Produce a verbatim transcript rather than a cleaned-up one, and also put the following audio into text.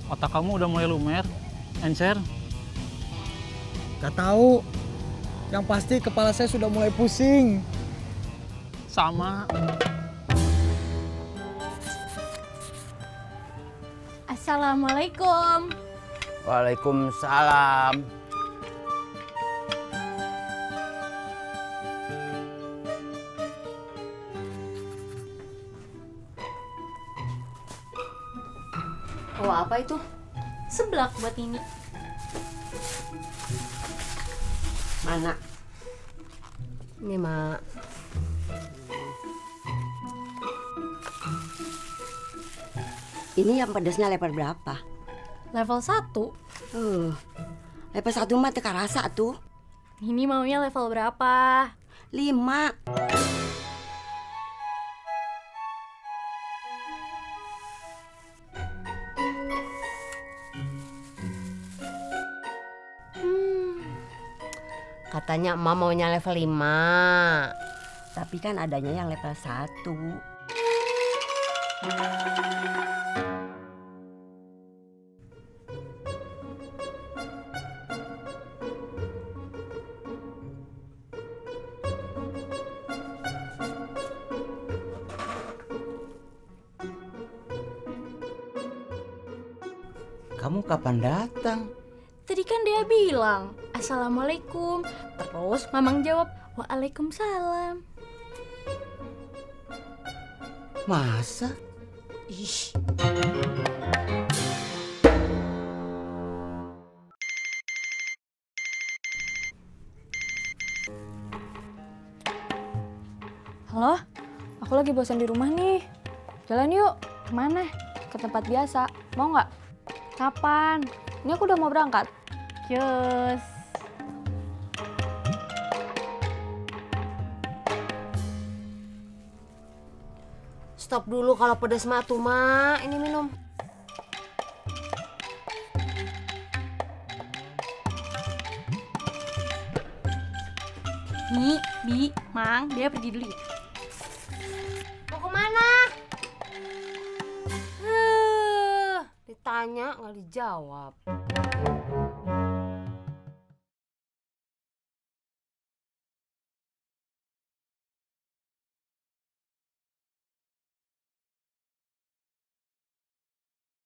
Otak kamu udah mulai lumer, encer. Gak tahu. Yang pasti kepala saya sudah mulai pusing. Sama. Assalamualaikum. Waalaikumsalam. Oh, apa itu? Seblak buat ini. Mana? Ini, Mak. Ini yang pedasnya level berapa? Level satu. Uh, level satu mah teka rasa tuh. Ini maunya level berapa? Lima. Hmm. Katanya emak maunya level lima. Tapi kan adanya yang level satu. Kamu kapan datang? Tadi kan dia bilang Assalamualaikum. Terus Mamang jawab Waalaikumsalam. Masa? Ih. Halo, aku lagi bosan di rumah nih. Jalan yuk. Kemana? Ke tempat biasa. Mau nggak? Kapan? Ini aku udah mau berangkat. Cus. Stop dulu kalau pedas mah tuh, Mak. Ini minum. Nih, Bi, Mang, dia pergi dulu ya. Mau kemana? Huh, ditanya nggak dijawab.